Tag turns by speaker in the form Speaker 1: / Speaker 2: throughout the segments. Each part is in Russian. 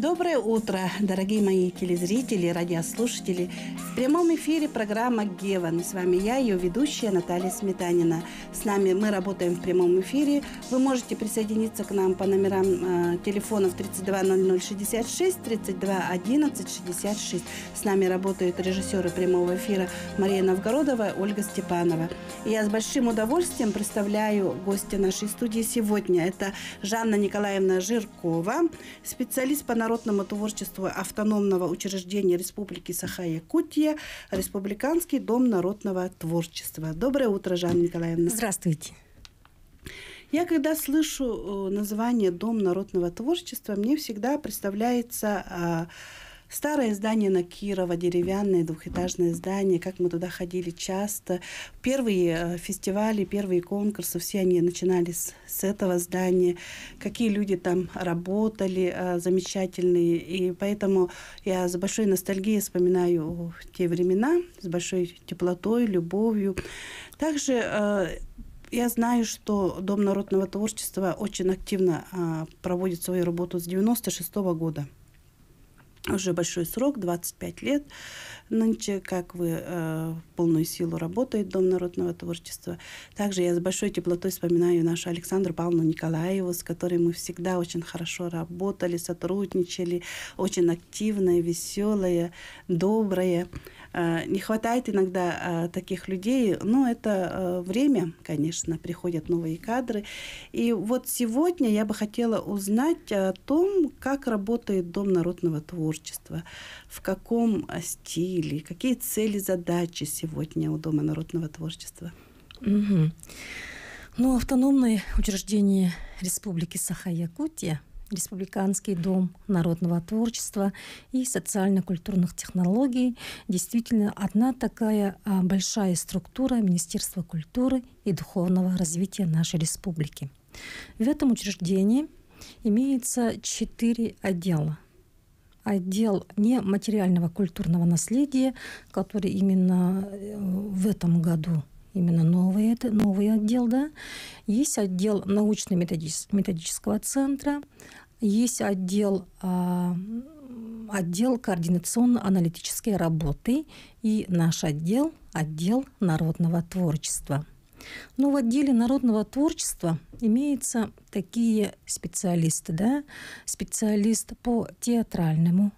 Speaker 1: Доброе утро, дорогие мои телезрители, радиослушатели. В прямом эфире программа «Геван». С вами я, ее ведущая Наталья Сметанина. С нами мы работаем в прямом эфире. Вы можете присоединиться к нам по номерам телефонов 320066, 321166. С нами работают режиссеры прямого эфира Мария Новгородова, Ольга Степанова. И я с большим удовольствием представляю гостя нашей студии сегодня. Это Жанна Николаевна Жиркова, специалист по народному творчеству автономного учреждения Республики Саха-Якутия, Республиканский дом народного творчества. Доброе утро, Жанна Николаевна.
Speaker 2: Здравствуйте.
Speaker 1: Я, когда слышу название «Дом народного творчества», мне всегда представляется старое здание на Кирова, деревянное двухэтажное здание, как мы туда ходили часто. Первые фестивали, первые конкурсы, все они начинались с этого здания. Какие люди там работали, замечательные. И поэтому я с большой ностальгией вспоминаю те времена, с большой теплотой, любовью. Также я знаю, что Дом народного творчества очень активно проводит свою работу с 1996 года. Уже большой срок, 25 лет. Нынче, как вы, в полную силу работает Дом народного творчества. Также я с большой теплотой вспоминаю нашу Александру Павловну Николаеву, с которой мы всегда очень хорошо работали, сотрудничали, очень активная, веселая, добрая. Не хватает иногда таких людей, но это время, конечно, приходят новые кадры. И вот сегодня я бы хотела узнать о том, как работает Дом народного творчества, в каком стиле, какие цели, задачи сегодня у Дома народного творчества.
Speaker 2: Угу. Ну, автономное учреждение Республики Саха-Якутия, Республиканский дом народного творчества и социально-культурных технологий действительно одна такая большая структура Министерства культуры и духовного развития нашей республики. В этом учреждении имеется 4 отдела. Отдел нематериального культурного наследия, который именно в этом году именно новый отдел, да. Есть отдел научно-методического центра, есть отдел координационно-аналитической работы и наш отдел народного творчества. Но в отделе народного творчества имеются такие специалисты, да, специалист по театралам,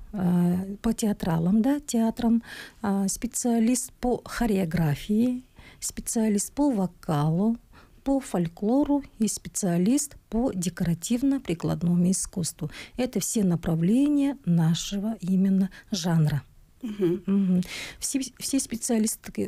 Speaker 2: да, театрам, специалист по хореографии, специалист по вокалу, по фольклору и специалист по декоративно-прикладному искусству. Это все направления нашего именно жанра. Угу. Все специалисты такие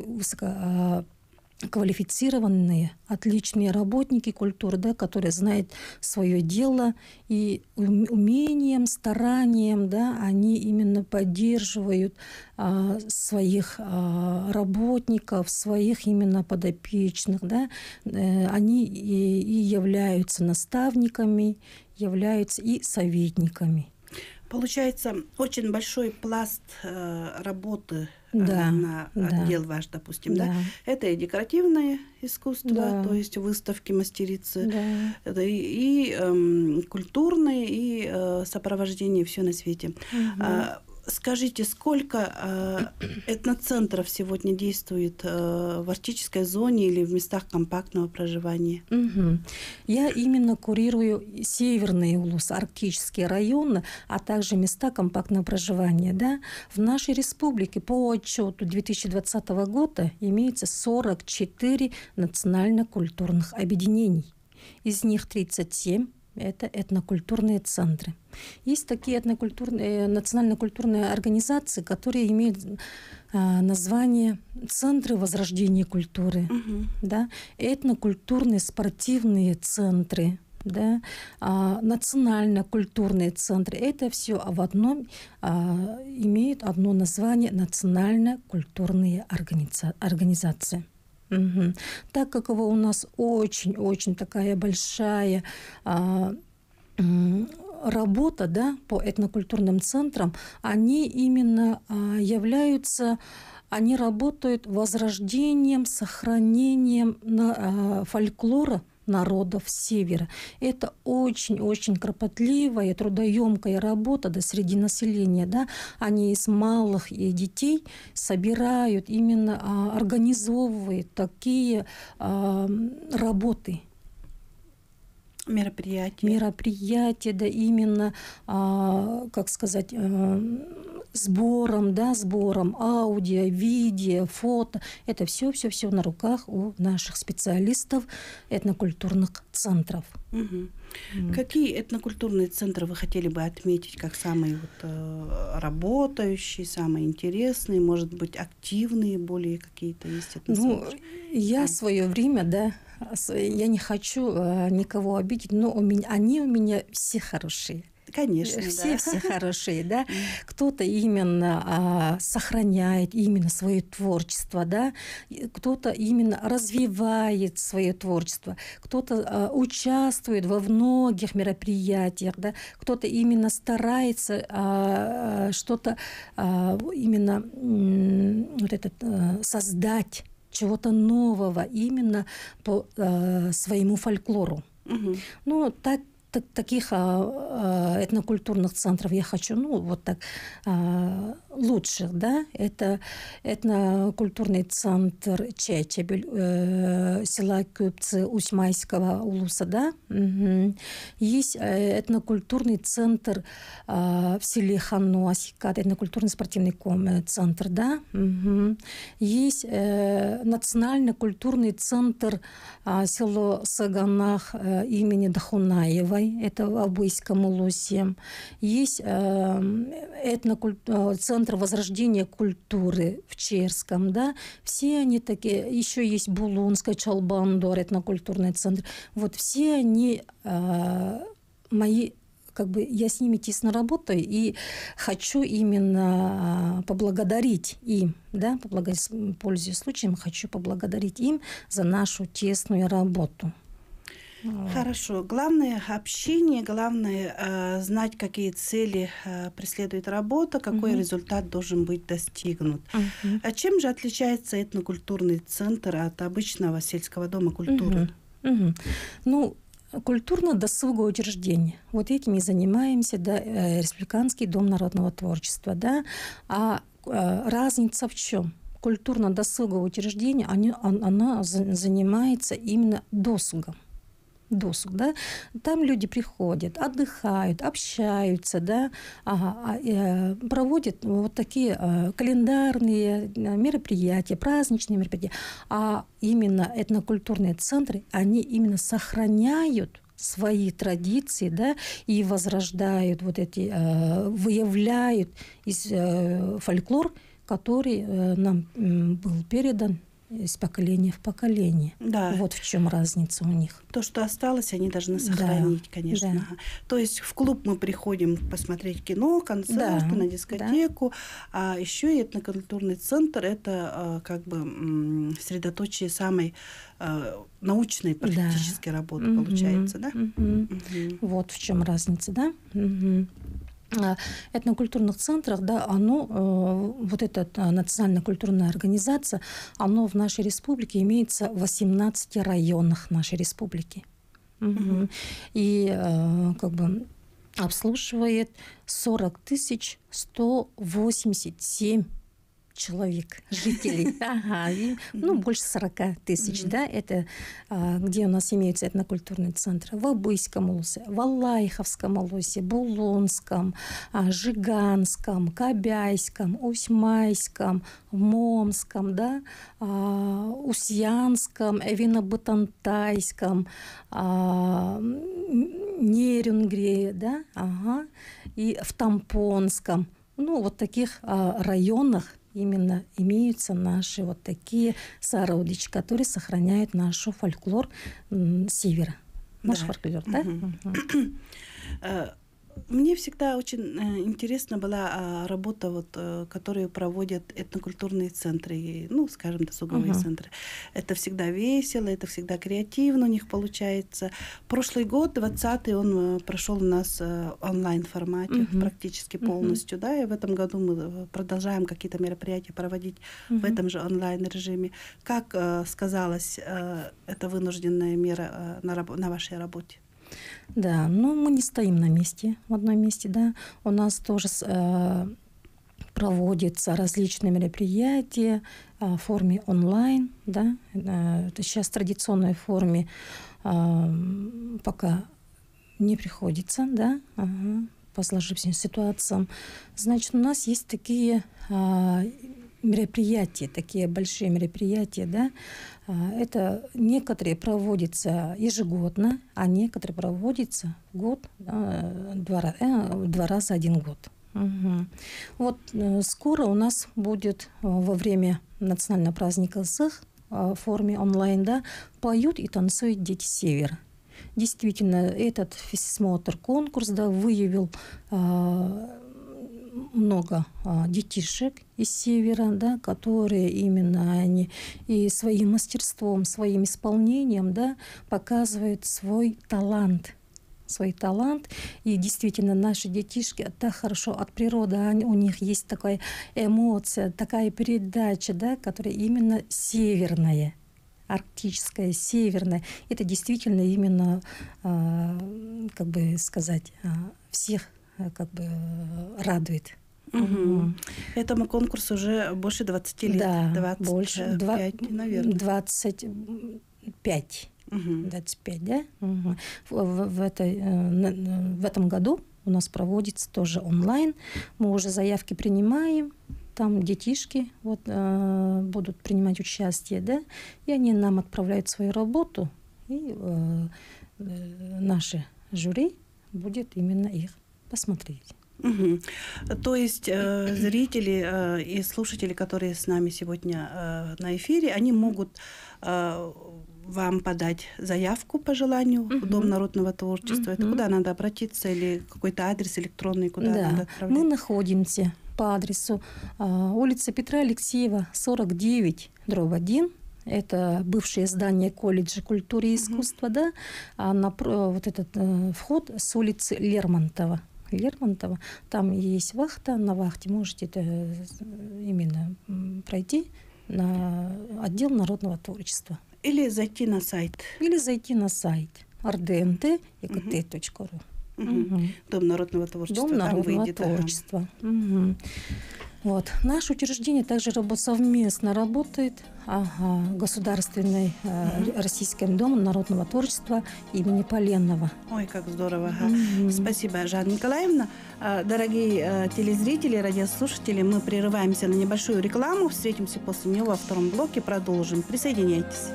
Speaker 2: высококвалифицированные, отличные работники культуры, да, которые знают свое дело и умением, старанием, да, они именно поддерживают своих работников, своих именно подопечных, да, они и являются наставниками, являются и советниками.
Speaker 1: Получается, очень большой пласт работы на отдел ваш, допустим, да? Это и декоративное искусство, то есть выставки, мастерицы, это и культурное, и сопровождение, все на свете. Скажите, сколько этноцентров сегодня действует в арктической зоне или в местах компактного проживания?
Speaker 2: Угу. Я именно курирую северные улусы, арктические районы, а также места компактного проживания. Да? В нашей республике по отчету 2020 года имеется 44 национально-культурных объединений. Из них 37 это этнокультурные центры. Есть такие национально-культурные организации, которые имеют название «Центры возрождения культуры», да? Этнокультурные спортивные центры, да? Национально-культурные центры. Это все в одном имеет одно название «Национально-культурные организации». Угу. Так как у нас очень-очень такая большая работа, да, по этнокультурным центрам, они именно они работают возрождением, сохранением фольклора народов Севера. Это очень-очень кропотливая, трудоемкая работа среди населения. Да? Они из малых и детей собирают, именно организовывают такие работы. Мероприятия, да, именно, как сказать, сбором аудио, видео, фото. Это все на руках у наших специалистов этнокультурных центров.
Speaker 1: Какие этнокультурные центры вы хотели бы отметить как самые работающие, самые интересные, может быть, активные, более какие-то есть?
Speaker 2: Я в свое время, я не хочу никого обидеть, но они у меня все хорошие.
Speaker 1: Конечно,
Speaker 2: все хорошие, да. Кто-то именно сохраняет именно свое творчество, да. Кто-то именно развивает свое творчество, кто-то участвует во многих мероприятиях, да. Кто-то именно старается что-то именно создать чего-то нового именно по своему фольклору. Таких этнокультурных центров я хочу, лучших, да, это этнокультурный центр Чечебель, села Кюпцы Усьмайского улуса, да. Есть этнокультурный центр в селе Ханну-Асикат, этнокультурный спортивный центр, да. Есть национально-культурный центр село Саганах имени Дахунаевой, это в Абыйском улусе. Есть центр возрождения культуры в Черском, да. Все они такие. Еще есть Булунская, Чалбандор, этнокультурный центр. Вот все они мои, я с ними тесно работаю и хочу именно поблагодарить им, да, пользуясь случаем, хочу поблагодарить им за нашу тесную работу.
Speaker 1: Хорошо. Главное общение, главное знать, какие цели преследует работа, какой результат должен быть достигнут. А чем же отличается этнокультурный центр от обычного сельского дома культуры?
Speaker 2: Культурно-досуговое учреждение. Вот этим и занимаемся, да, Республиканский дом народного творчества, да. А разница в чем? Культурно-досуговое учреждение, оно занимается именно досугом. Да? Там люди приходят, отдыхают, общаются, да, проводят вот такие календарные мероприятия, праздничные мероприятия. А именно этнокультурные центры, они именно сохраняют свои традиции, да, и возрождают выявляют фольклор, который нам был передан из поколения в поколение.
Speaker 1: Да.
Speaker 2: Вот в чем разница у них.
Speaker 1: То, что осталось, они должны сохранить, конечно.
Speaker 2: Да.
Speaker 1: То есть в клуб мы приходим посмотреть кино, концерт, на дискотеку, а еще и этнокультурный центр – это средоточие самой научной практической работы, получается, да?
Speaker 2: Вот в чем разница, да? Этнокультурных центрах, да, вот эта национально-культурная организация, оно в нашей республике имеется в 18 районах нашей республики. И обслуживает 40 187 человек, жителей. Больше 40 тысяч, да, это где у нас имеются этнокультурные центры. В Абыйском улусе, в Алайховском улусе, Булонском, Жиганском, Кобяйском, Усьмайском, Момском, да, Усьянском, Эвино-Бутантайском, Нерюнгре, да, и в Тампонском. Вот таких районах именно имеются наши вот такие сородичи, которые сохраняют наш фольклор севера. Наш фольклор, да?
Speaker 1: Мне всегда очень интересна была работа, которую проводят этнокультурные центры, ну, скажем, досуговые центры. Это всегда весело, это всегда креативно у них получается. Прошлый год, 20-й, он прошел у нас в онлайн-формате практически полностью, да, и в этом году мы продолжаем какие-то мероприятия проводить в этом же онлайн-режиме. Как сказалась эта вынужденная мера на вашей работе?
Speaker 2: Да, но мы не стоим на месте, в одном месте, да. У нас тоже проводятся различные мероприятия в форме онлайн, да. Это сейчас в традиционной форме пока не приходится, да, по сложившимся ситуациям. Значит, у нас есть такие мероприятия, такие большие мероприятия, да. Это некоторые проводятся ежегодно, а некоторые проводятся в год, два раза один год. Вот скоро у нас будет во время национального праздника СЫХ в форме онлайн, да, поют и танцуют дети Севера. Действительно, этот физсмотр-конкурс, да, выявил много детишек из Севера, да, которые именно они и своим мастерством, своим исполнением, да, показывают свой талант. И действительно, наши детишки так хорошо от природы, у них есть такая эмоция, такая передача, да, которая именно северная, арктическая, северная. Это действительно именно, как бы сказать, всех как бы радует.
Speaker 1: Этому конкурсу уже больше 20 лет.
Speaker 2: Да,
Speaker 1: 25,
Speaker 2: больше,
Speaker 1: наверное.
Speaker 2: 25. 25, да? В этом году у нас проводится тоже онлайн. Мы уже заявки принимаем. Там детишки будут принимать участие, да? И они нам отправляют свою работу. И наше жюри будет именно их посмотреть.
Speaker 1: То есть зрители и слушатели, которые с нами сегодня на эфире, они могут вам подать заявку по желанию в Дом народного творчества. Это куда надо обратиться или какой-то адрес электронный, куда надо отправлять?
Speaker 2: Мы находимся по адресу улица Петра Алексеева, 49/1. Это бывшее здание колледжа культуры и искусства, да, а вот этот вход с улицы Лермонтова. Там есть вахта, на вахте можете именно пройти на отдел народного творчества.
Speaker 1: Или зайти на сайт.
Speaker 2: rdnt.ekt.ru.
Speaker 1: Дом народного творчества.
Speaker 2: Дом народного творчества. Вот. Наше учреждение также совместно работает Государственный Российским домом народного творчества имени Поленного.
Speaker 1: Ой, как здорово. Спасибо, Жанна Николаевна. Дорогие телезрители, радиослушатели, мы прерываемся на небольшую рекламу. Встретимся после нее во втором блоке. Продолжим. Присоединяйтесь.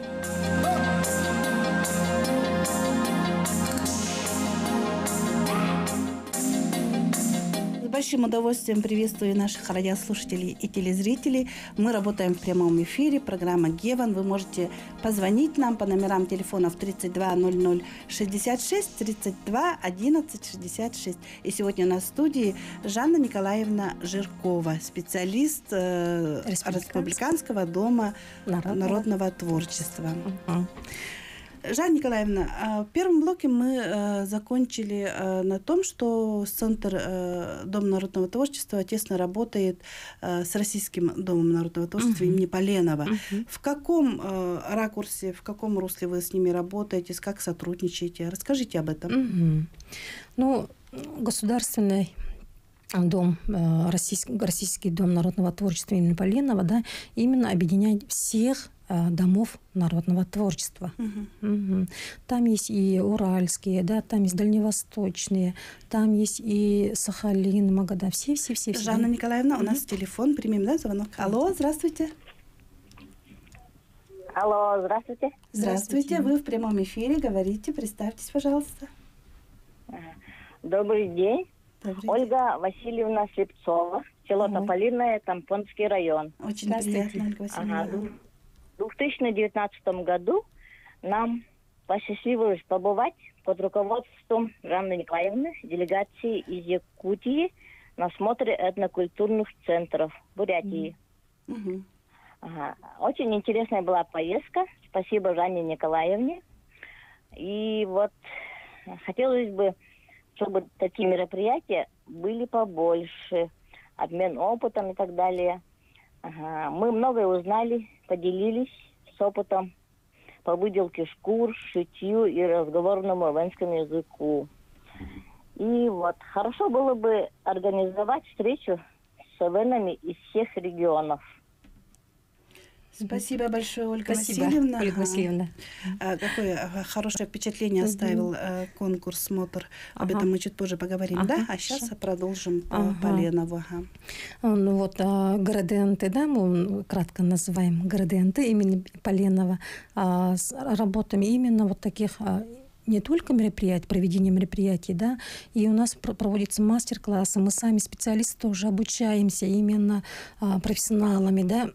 Speaker 1: С большим удовольствием приветствую наших радиослушателей и телезрителей. Мы работаем в прямом эфире. Программа «Геван». Вы можете позвонить нам по номерам телефонов 32 00 66, 32 11 66. И сегодня у нас в студии Жанна Николаевна Жиркова, специалист Республиканского дома народного творчества. Жанна Николаевна, в первом блоке мы закончили на том, что Центр Дома народного творчества тесно работает с Российским домом народного творчества имени Поленова. В каком ракурсе, в каком русле вы с ними работаете, как сотрудничаете? Расскажите об этом.
Speaker 2: Ну, Государственный дом, Российский дом народного творчества имени Поленова, да, именно объединяет всех домов народного творчества. Там есть и уральские, да, там есть дальневосточные, там есть и Сахалин, Магадан, все.
Speaker 1: Жанна Николаевна, у нас телефон, примем, да, звонок. Алло, здравствуйте.
Speaker 3: Алло, здравствуйте.
Speaker 1: Здравствуйте, вы в прямом эфире, говорите, представьтесь, пожалуйста.
Speaker 3: Добрый день. Ольга Васильевна Слепцова, село Тополиное, Тампонский район.
Speaker 1: Очень приятно, Ольга Васильевна.
Speaker 3: В 2019 году нам посчастливилось побывать под руководством Жанны Николаевны делегации из Якутии на смотре этнокультурных центров Бурятии. Ага. Очень интересная была поездка. Спасибо Жанне Николаевне. И вот хотелось бы, чтобы такие мероприятия были побольше. Обмен опытом и так далее. Ага. Мы многое узнали, поделились с опытом по выделке шкур, шитью и разговорному эвенскому языку. И вот хорошо было бы организовать встречу с эвенами из всех регионов.
Speaker 1: Спасибо большое, Ольга
Speaker 2: Спасибо,
Speaker 1: Васильевна.
Speaker 2: Ольга Васильевна.
Speaker 1: Какое хорошее впечатление оставил конкурс «Смотр». Об этом мы чуть позже поговорим, да? А сейчас продолжим по Поленову.
Speaker 2: Ну вот градиенты, да, мы кратко называем градиенты имени Поленова. Работаем именно вот таких не только мероприятий, проведение мероприятий, да, и у нас проводятся мастер-классы, мы сами специалисты тоже обучаемся именно профессионалами, да.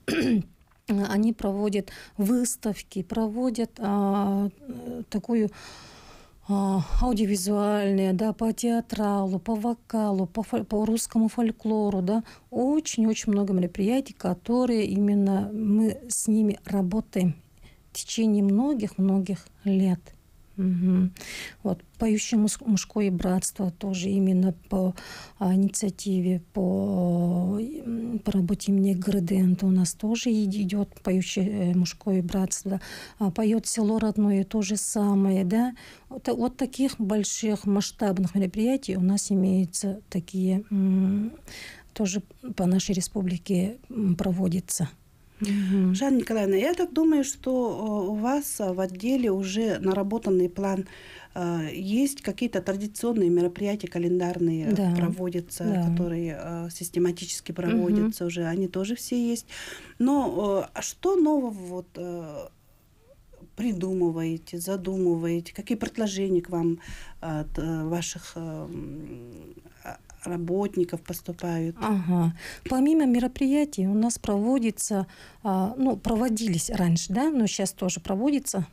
Speaker 2: Они проводят выставки, проводят такую аудиовизуальную, да, по театралу, по вокалу, по русскому фольклору, да, очень-очень много мероприятий, которые именно мы с ними работаем в течение многих-многих лет. Вот поющее мужское братство тоже именно по инициативе, по работе имени Градиента у нас тоже идет поющее мужское братство. Поет село родное то же самое, да. Вот таких больших масштабных мероприятий у нас имеются такие, тоже по нашей республике проводятся.
Speaker 1: Жанна Николаевна, я так думаю, что у вас в отделе уже наработанный план. Есть какие-то традиционные мероприятия календарные, проводятся, которые систематически проводятся уже. Они тоже все есть. Но что нового вот придумываете, задумываете? Какие предложения к вам от ваших работников поступают?
Speaker 2: Помимо мероприятий у нас проводится, проводились раньше, да, но сейчас тоже проводится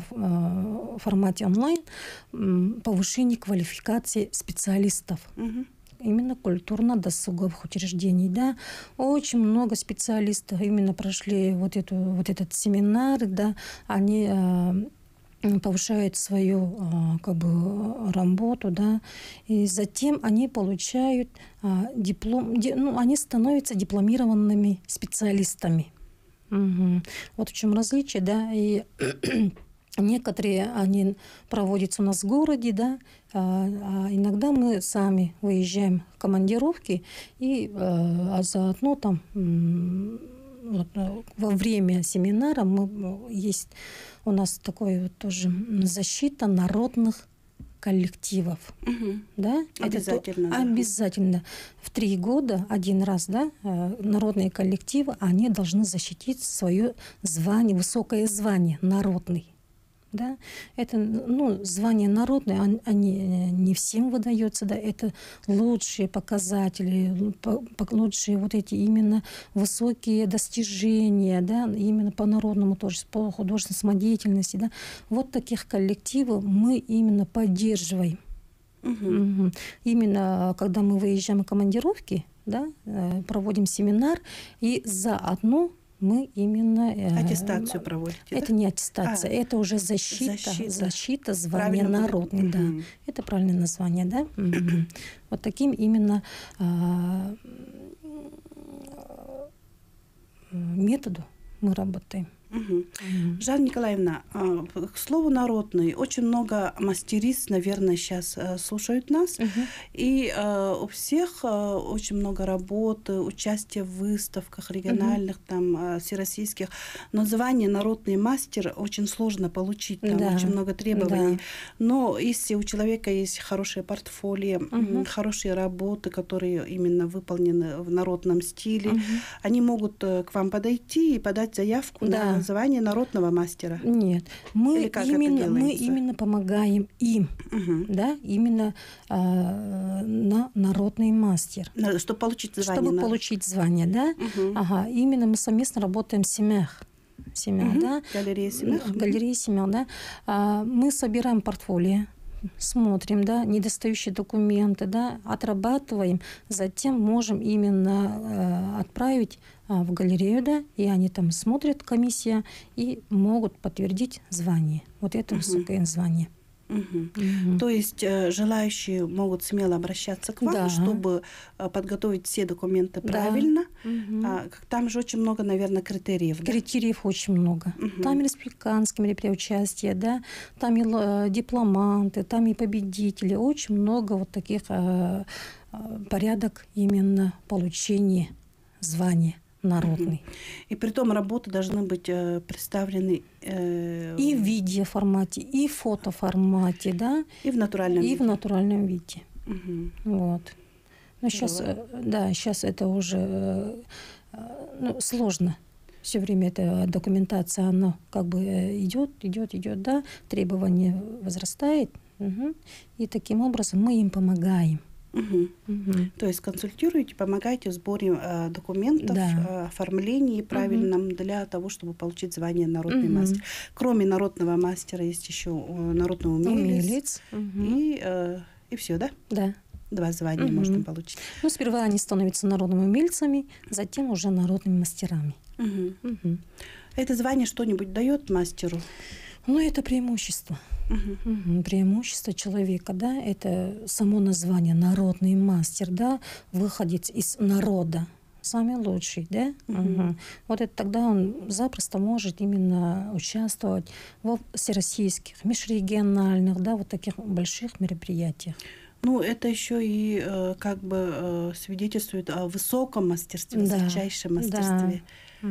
Speaker 2: в формате онлайн повышение квалификации специалистов. Именно культурно-досуговых учреждений, да. Очень много специалистов именно прошли вот этот семинар, да, они повышают свою работу, да, и затем они получают диплом, они становятся дипломированными специалистами. Вот в чем различие, да, и некоторые они проводятся у нас в городе, да, иногда мы сами выезжаем в командировки и заодно там во время семинара есть у нас такое вот тоже защита народных коллективов. Да?
Speaker 1: Обязательно.
Speaker 2: Обязательно. В 3 года один раз, да, народные коллективы, они должны защитить свое звание, высокое звание народный. Да? Это, звание народное, они не всем выдается, да, это лучшие показатели, лучшие вот эти именно высокие достижения, да, именно по народному тоже, по художественной самодеятельности, да. Вот таких коллективов мы именно поддерживаем. Именно когда мы выезжаем в командировки, да, проводим семинар, и заодно мы именно...
Speaker 1: Аттестацию проводите,
Speaker 2: это
Speaker 1: да?
Speaker 2: не аттестация, это уже защита звания народный, да. Это правильное название, да? Вот таким именно методу мы работаем.
Speaker 1: Жанна Николаевна, к слову народный, очень много мастериц, наверное, сейчас слушают нас, и у всех очень много работы, участия в выставках региональных, там, всероссийских, но звание народный мастер очень сложно получить, там очень много требований. Но если у человека есть хорошее портфолио, хорошие работы, которые именно выполнены в народном стиле, они могут к вам подойти и подать заявку на звание народного мастера?
Speaker 2: Нет, мы именно помогаем им, да, именно на народный мастер.
Speaker 1: Чтобы получить звание.
Speaker 2: Чтобы получить звание, да. Именно мы совместно работаем в семьях. Да?
Speaker 1: Галерея семьях.
Speaker 2: Галерея семьях, да. Мы собираем портфолио смотрим, да, недостающие документы, да, отрабатываем, затем можем именно отправить в галерею, да, и они там смотрят, комиссия, и могут подтвердить звание. Вот это высокое звание.
Speaker 1: То есть желающие могут смело обращаться к вам, чтобы подготовить все документы правильно. Там же очень много, наверное, критериев.
Speaker 2: Критериев очень много. Там и республиканские мероприятия участия, да, там и дипломанты, там и победители. Очень много вот таких порядок именно получения звания народный.
Speaker 1: И при том работы должны быть представлены
Speaker 2: и в видеоформате, и в фотоформате, да,
Speaker 1: и в натуральном виде.
Speaker 2: И в натуральном виде. Вот. Но сейчас, да, сейчас это уже сложно. Все время эта документация, она как бы идет, да, требования возрастает, и таким образом мы им помогаем.
Speaker 1: То есть консультируете, помогаете в сборе документов, оформлении правильном для того, чтобы получить звание народный мастер. Кроме народного мастера есть еще народный умелец. И все, да?
Speaker 2: Да.
Speaker 1: 2 звания можно получить.
Speaker 2: Ну, сперва они становятся народными умельцами, затем уже народными мастерами.
Speaker 1: Это звание что-нибудь дает мастеру?
Speaker 2: Ну, это преимущество. Преимущество человека, да, это само название народный мастер, да, выходец из народа, самый лучший, да. Вот это тогда он запросто может именно участвовать во всероссийских, межрегиональных, да, вот таких больших мероприятиях.
Speaker 1: Ну, это еще и как бы свидетельствует о высоком мастерстве, высочайшем мастерстве.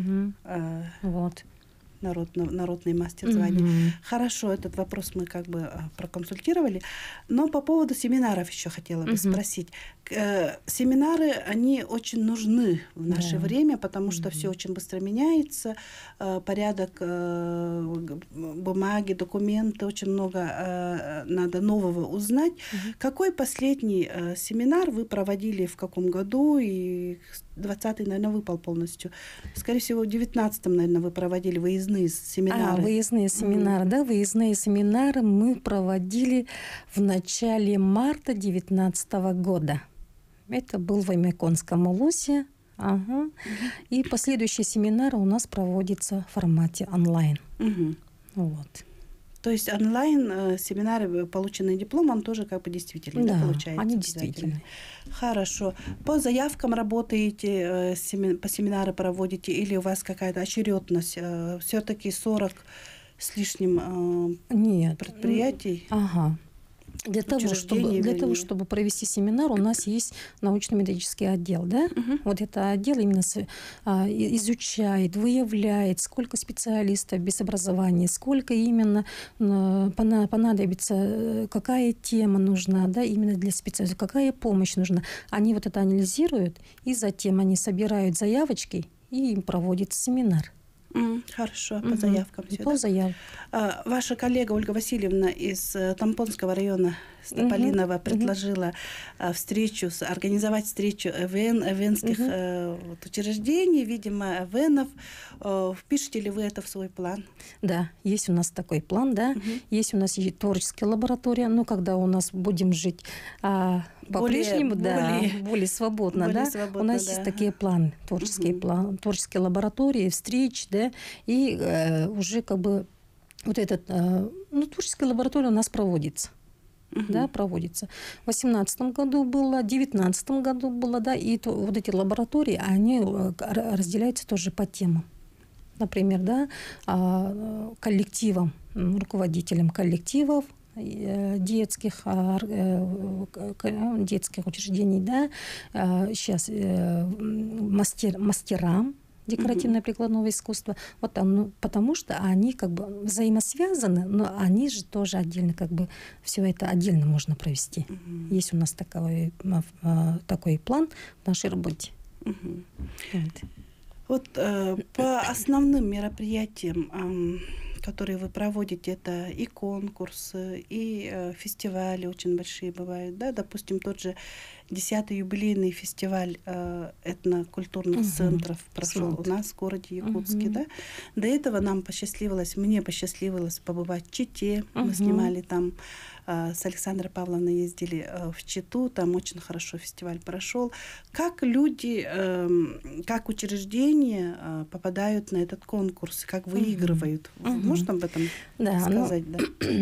Speaker 2: Вот.
Speaker 1: Народный мастер звания. Хорошо, этот вопрос мы как бы проконсультировали. Но по поводу семинаров еще хотела бы спросить. Семинары, они очень нужны в наше время, потому что все очень быстро меняется, порядок бумаги, документы, очень много надо нового узнать. Какой последний семинар вы проводили, в каком году? И 20-й, наверное, выпал полностью. Скорее всего, в 19-м, наверное, вы проводили выездные семинары.
Speaker 2: Выездные семинары, да, выездные семинары мы проводили в начале марта 2019 года. Это был в Эмяконском улусе. И последующие семинары у нас проводятся в формате онлайн. Вот.
Speaker 1: То есть онлайн семинары, полученный диплом, он тоже как бы действительный, да, получается?
Speaker 2: Они действительны.
Speaker 1: Хорошо. По заявкам работаете, по семинары проводите, или у вас какая-то очередность? Все-таки 40 с лишним предприятий?
Speaker 2: Для того, чтобы провести семинар, у нас есть научно-методический отдел, да? Вот это отдел именно изучает, выявляет, сколько специалистов без образования, сколько именно понадобится, какая тема нужна, да, именно для специалистов, какая помощь нужна. Они вот это анализируют, и затем они собирают заявочки, и им проводится семинар.
Speaker 1: Хорошо, по заявкам все.
Speaker 2: По заявкам.
Speaker 1: Ваша коллега Ольга Васильевна из Тампонского района Стополинова предложила организовать встречу эвенских учреждений, видимо, эвенов. Впишете ли вы это в свой план?
Speaker 2: Да, есть у нас такой план, да. Есть у нас и творческая лаборатория, но когда у нас будем жить по-прежнему, более свободно, да. У нас есть такие планы, творческие лаборатории, встреч, да, и уже как бы вот этот, творческая лаборатория у нас проводится. Да, проводится. В 2018 году было, в 2019 году было, да, и вот эти лаборатории, они разделяются тоже по темам. Например, да, коллективам, руководителям коллективов, детских учреждений, да, сейчас мастерам декоративно-прикладного искусства, вот там, потому что они как бы взаимосвязаны, но они же тоже отдельно, как бы все это отдельно можно провести. Есть у нас такой план в нашей работе.
Speaker 1: Вот по основным мероприятиям, которые вы проводите, это и конкурсы, и фестивали очень большие бывают, да, допустим, тот же 10-й юбилейный фестиваль этнокультурных центров прошел у нас в городе Якутске, да. До этого мне посчастливилось побывать в Чите, мы снимали там с Александрой Павловной ездили в Читу, там очень хорошо фестиваль прошел. Как люди, как учреждения попадают на этот конкурс, как выигрывают? Можно об этом сказать? Да.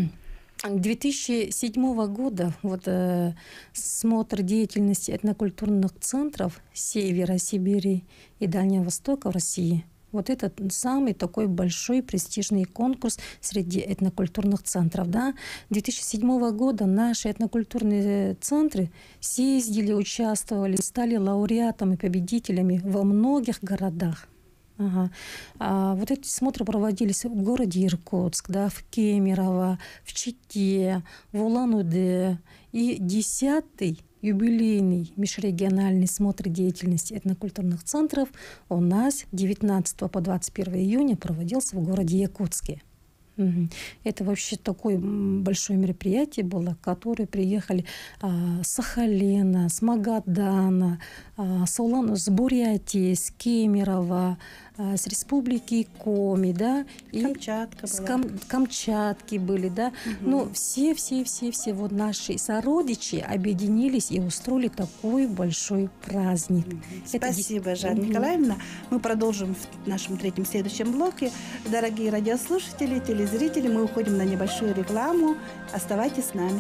Speaker 2: 2007 года смотр деятельности этнокультурных центров Севера Сибири и Дальнего Востока в России. Вот это самый такой большой престижный конкурс среди этнокультурных центров. Да? 2007 года наши этнокультурные центры съездили, участвовали, стали лауреатами, победителями во многих городах. Вот эти смотры проводились в городе Иркутск, да, в Кемерово, в Чите, в Улан-Удэ. И 10-й юбилейный межрегиональный смотр деятельности этнокультурных центров у нас 19 по 21 июня проводился в городе Якутске. Это вообще такое большое мероприятие было, к которому приехали с Сахалина, с Магадана, с Бурятии, с Кемерово, с республики Коми, да,
Speaker 1: и Камчатка была.
Speaker 2: Камчатки были, да. Но все вот наши сородичи объединились и устроили такой большой праздник.
Speaker 1: Спасибо, Жанна Николаевна. Мы продолжим в нашем следующем блоке. Дорогие радиослушатели, телезрители, мы уходим на небольшую рекламу. Оставайтесь с нами.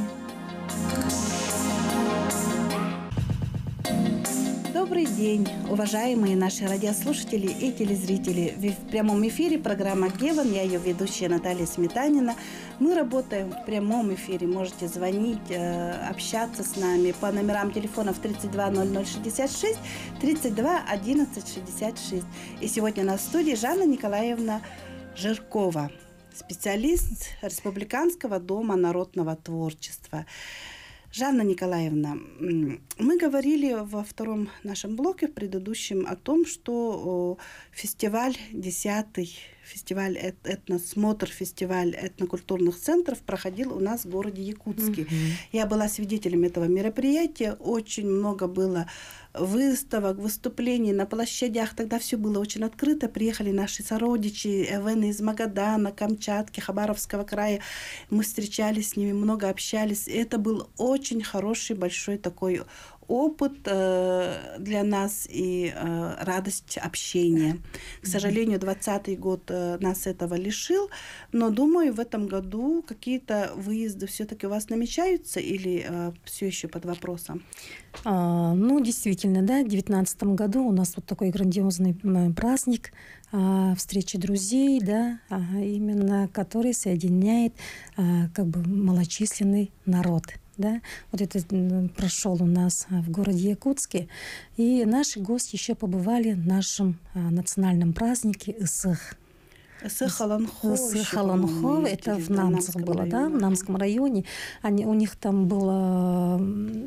Speaker 1: Добрый день, уважаемые наши радиослушатели и телезрители. В прямом эфире программа «Геван», я ее ведущая Наталья Сметанина. Мы работаем в прямом эфире, можете звонить, общаться с нами по номерам телефонов 32 0066, 32 11 66. И сегодня на студии Жанна Николаевна Жиркова, специалист Республиканского дома народного творчества. Жанна Николаевна, мы говорили во втором нашем блоке, в предыдущем, о том, что фестиваль 10-й, фестиваль этносмотр, фестиваль этнокультурных центров проходил у нас в городе Якутске. Я была свидетелем этого мероприятия, очень много было выставок, выступлений на площадях, тогда все было очень открыто, приехали наши сородичи, эвены из Магадана, Камчатки, Хабаровского края, мы встречались с ними, много общались, и это был очень хороший, большой такой опыт для нас и радость общения. К сожалению, 2020 год нас этого лишил, но, думаю, в этом году какие-то выезды все-таки у вас намечаются или все еще под вопросом?
Speaker 2: Действительно, да, в 2019 году у нас вот такой грандиозный праздник встречи друзей, да, именно который соединяет малочисленный народ. Да? Вот это прошел у нас в городе Якутске. И наши гости еще побывали в нашем национальном празднике Ысых. Ысых-Халанхо, это в Намске было, да, в Намском районе. У них там была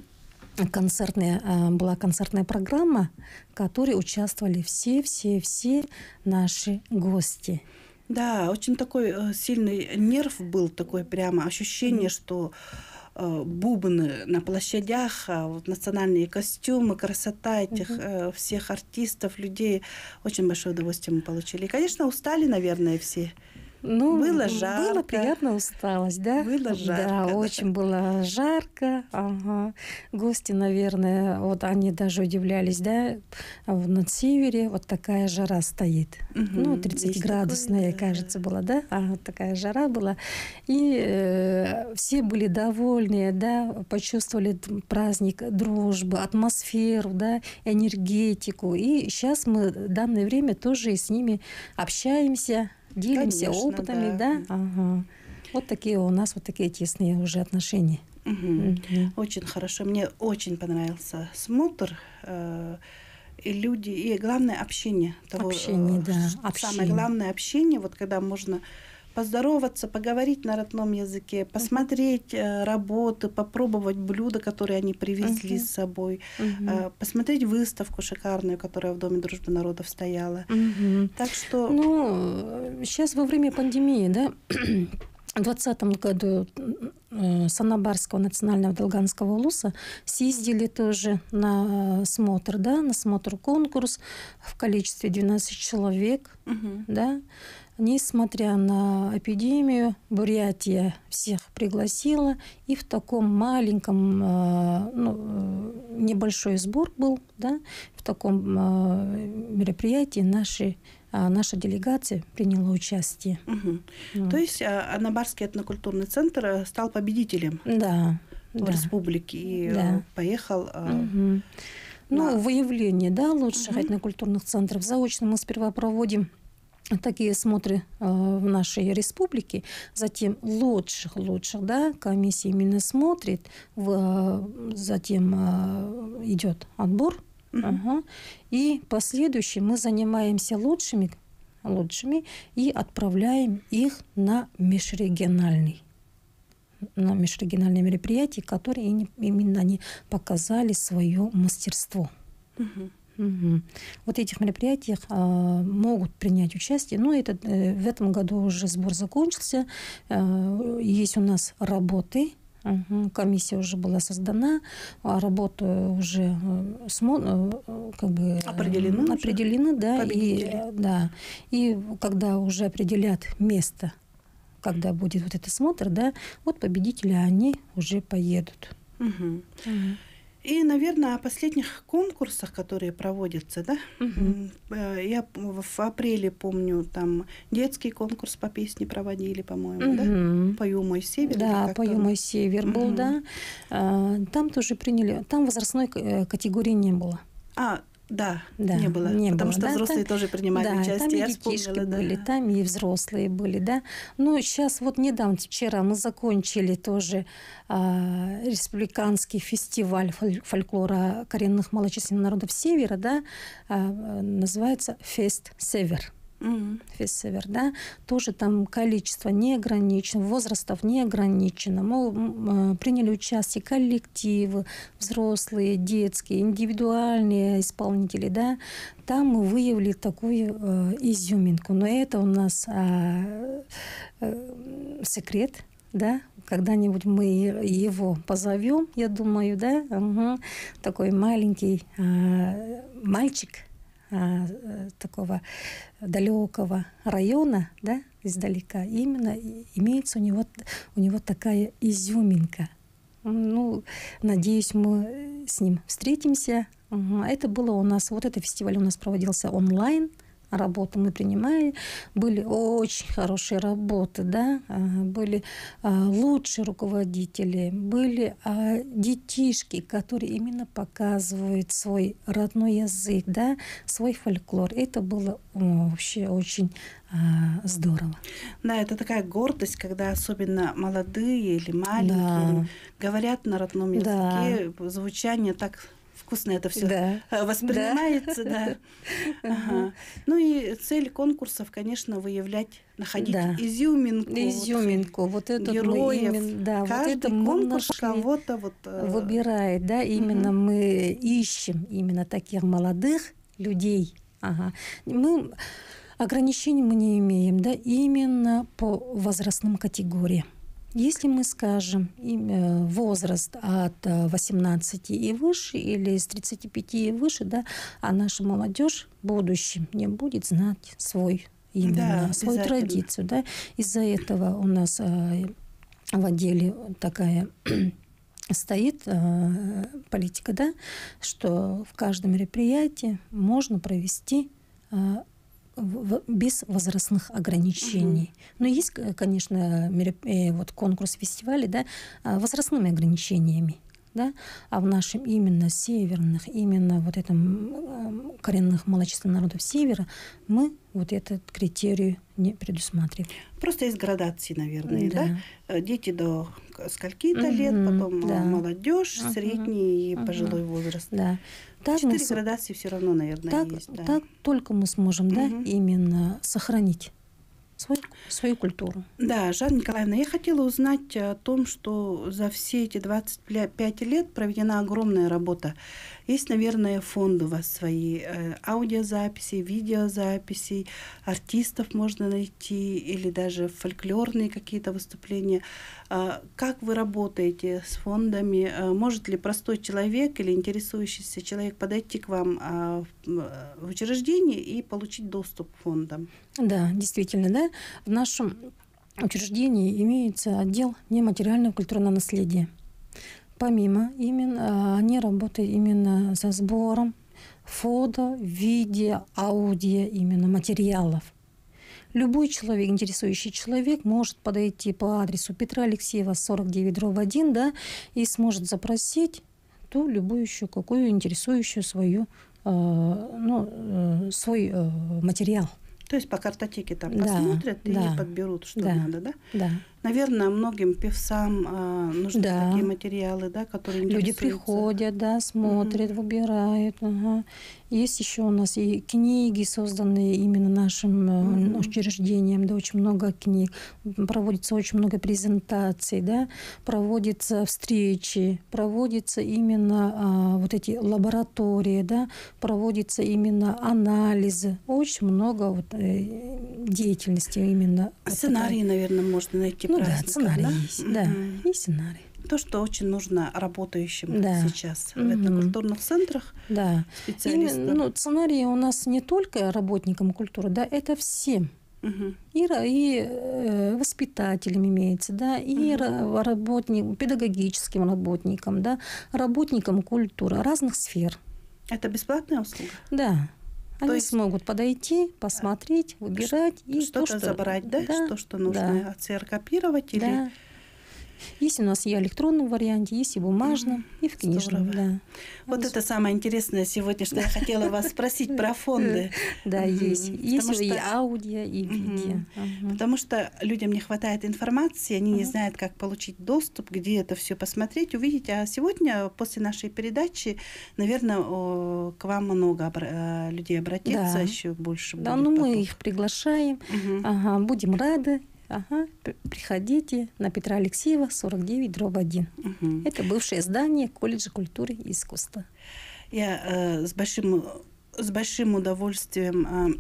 Speaker 2: концертная программа, в которой участвовали все наши гости.
Speaker 1: Да, очень такой сильный нерв был, такое прямо ощущение, что бубны на площадях, национальные костюмы, красота этих всех артистов, людей. Очень большое удовольствие мы получили. И, конечно, устали, наверное, все. Было жарко.
Speaker 2: Была приятная усталость, да?
Speaker 1: Было жарко.
Speaker 2: Да, очень было жарко. Гости, наверное, вот они даже удивлялись, да? На севере вот такая жара стоит. 30-градусная, кажется, была, да? Вот такая жара была. И все были довольны, да? Почувствовали праздник, дружбу, атмосферу, да? Энергетику. И сейчас мы в данное время тоже с ними общаемся, делимся, конечно, опытами, да? Вот такие у нас такие тесные уже отношения.
Speaker 1: Очень хорошо. Мне очень понравился смотр. И люди, и главное общение.
Speaker 2: Общение, да.
Speaker 1: Самое главное общение, вот когда можно поздороваться, поговорить на родном языке, посмотреть работы, попробовать блюда, которые они привезли с собой, посмотреть выставку шикарную, которая в Доме дружбы народов стояла. Так что...
Speaker 2: Сейчас во время пандемии, да, в 2020 году Санабарского национального долганского улуса съездили тоже на смотр, да, на смотр-конкурс в количестве 12 человек, да. несмотря на эпидемию, Бурятия всех пригласила, и в таком маленьком, небольшой сбор был, да, в таком мероприятии наша делегация приняла участие.
Speaker 1: То есть Анабарский этнокультурный центр стал победителем в республике и поехал...
Speaker 2: Выявление, лучших этнокультурных центров. Заочно мы сперва проводим такие смотры в нашей республике, затем лучших, комиссия именно смотрит, затем идет отбор, и последующим мы занимаемся лучшими и отправляем их на межрегиональные мероприятия, которые именно они показали свое мастерство. Вот в этих мероприятиях могут принять участие. В этом году уже сбор закончился. Есть у нас работы. Комиссия уже была создана, работы уже определены, и когда уже определят место, когда будет вот этот смотр, победители, они уже поедут.
Speaker 1: И, наверное, о последних конкурсах, которые проводятся, я в апреле помню, там детский конкурс по песне проводили, по-моему, «Пою мой север».
Speaker 2: Да, «Пою мой север» был, Там тоже приняли, там возрастной категории не было.
Speaker 1: Не было. Потому что взрослые тоже принимали участие.
Speaker 2: Там и детишки были, там и взрослые были, сейчас недавно, вчера мы закончили тоже республиканский фестиваль фольклора коренных малочисленных народов Севера, называется «Фест Север». Фест-север, тоже там количество не ограничено, возрастов не ограничено. Мы приняли участие коллективы, взрослые, детские, индивидуальные исполнители, Там мы выявили такую изюминку. Но это у нас секрет, когда-нибудь мы его позовем, я думаю, такой маленький мальчик такого далекого района, издалека, именно имеется у него такая изюминка. Надеюсь, мы с ним встретимся. Это было у нас, этот фестиваль у нас проводился онлайн. Работу мы принимали, были очень хорошие работы, были лучшие руководители, были детишки, которые именно показывают свой родной язык, свой фольклор. Это было вообще очень здорово.
Speaker 1: Это такая гордость, когда особенно молодые или маленькие говорят на родном языке, звучание так вкусно это все воспринимается, И цель конкурсов, конечно, выявлять, находить изюминку, героев. Каждый конкурс кого-то
Speaker 2: выбирает, именно мы ищем именно таких молодых людей. Ограничений мы не имеем, именно по возрастным категориям. Если мы скажем возраст от 18 и выше или с 35 и выше, а наша молодежь в будущем не будет знать свою традицию. Из-за этого у нас в отделе такая стоит политика, что в каждом мероприятии можно провести без возрастных ограничений. Но есть, конечно, конкурс фестиваля, возрастными ограничениями. А в нашем именно северных, именно этом коренных малочисленных народов Севера мы этот критерий не предусматриваем.
Speaker 1: Просто есть градации, наверное, Дети до скольки-то лет, потом молодежь, средний и пожилой возраст. 4 градации все равно, наверное, есть.
Speaker 2: Так только мы сможем именно сохранить свою культуру.
Speaker 1: Жанна Николаевна, я хотела узнать о том, что за все эти 25 лет проведена огромная работа. Есть, наверное, фонды у вас свои, аудиозаписи, видеозаписи, артистов можно найти или даже фольклорные какие-то выступления. Как вы работаете с фондами? Может ли простой человек или интересующийся человек подойти к вам в учреждение и получить доступ к фондам?
Speaker 2: Да, действительно, да, в нашем учреждении имеется отдел нематериального культурного наследия. Помимо именно, они работают именно со сбором фото, видео, аудио, именно материалов. Любой человек, интересующий человек, может подойти по адресу Петра Алексеева, 49/1, да, и сможет запросить ту любую еще какую интересующую свою, свой материал.
Speaker 1: То есть по картотеке там посмотрят и подберут, что надо, да?
Speaker 2: Да.
Speaker 1: Наверное, многим певцам нужны такие материалы, да, которые интересуются.
Speaker 2: Люди приходят, да, смотрят, выбирают. Ага. Есть еще у нас и книги, созданные именно нашим учреждением, да, очень много книг. Проводится очень много презентаций, да, проводятся встречи, проводятся именно вот эти лаборатории, да, проводятся именно анализы. Очень много вот, деятельности именно.
Speaker 1: Сценарии, наверное, можно найти.
Speaker 2: Да, сценарий есть, да, и сценарий.
Speaker 1: То, что очень нужно работающим сейчас в этнокультурных центрах, специалистам.
Speaker 2: Сценарии у нас не только работникам культуры, да, это всем. И воспитателям имеется, да, и педагогическим работникам, да, работникам культуры разных сфер.
Speaker 1: Это бесплатная услуга?
Speaker 2: Да. Они смогут подойти, посмотреть, выбирать. И
Speaker 1: что-то забрать, да? То, что нужно отсерокопировать или...
Speaker 2: Да. Есть у нас и в электронном варианте, есть и в бумажном, и в книжном. Да.
Speaker 1: Вот это самое интересное сегодня, что я хотела вас спросить про фонды.
Speaker 2: Да, есть. Есть и аудио, и видео.
Speaker 1: Потому что людям не хватает информации, они не знают, как получить доступ, где это все посмотреть, увидеть. А сегодня, после нашей передачи, наверное, к вам много людей обратится, еще больше будет.
Speaker 2: Да, мы их приглашаем, будем рады. Приходите на Петра Алексеева, 49/1. Это бывшее здание колледжа культуры и искусства.
Speaker 1: Я с большим удовольствием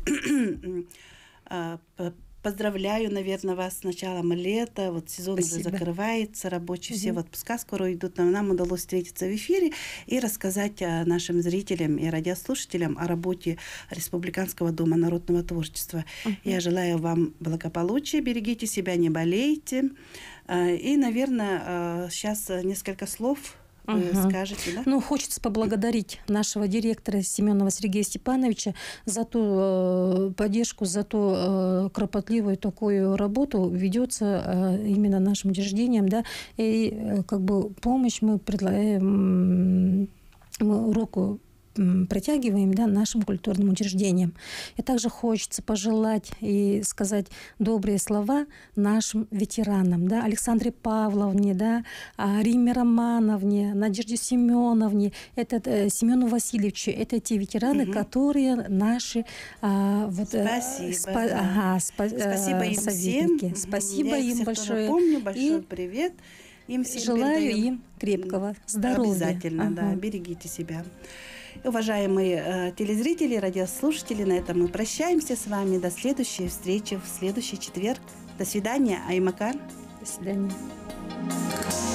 Speaker 1: поздравляю, наверное, вас с началом лета. Вот сезон уже закрывается, рабочие все в отпуска скоро идут. Но нам удалось встретиться в эфире и рассказать нашим зрителям и радиослушателям о работе Республиканского дома народного творчества. Я желаю вам благополучия, берегите себя, не болейте. И, наверное, сейчас несколько слов скажете, да?
Speaker 2: Хочется поблагодарить нашего директора Семенова Сергея Степановича за ту поддержку, за ту кропотливую такую работу ведется именно нашим учреждением, да, и как бы помощь мы предлагаем, руку протягиваем, да, нашим культурным учреждениям. И также хочется пожелать и сказать добрые слова нашим ветеранам, да, Александре Павловне, да, Риме Романовне, Надежде Семеновне, Семену Васильевичу. Это те ветераны, которые наши
Speaker 1: спасибо им всем.
Speaker 2: Спасибо им большое.
Speaker 1: Помню, большой привет. Им всем
Speaker 2: желаю им крепкого здоровья.
Speaker 1: Обязательно, да, берегите себя. Уважаемые телезрители, радиослушатели, на этом мы прощаемся с вами. До следующей встречи в следующий четверг. До свидания, Аймакан.
Speaker 2: До свидания.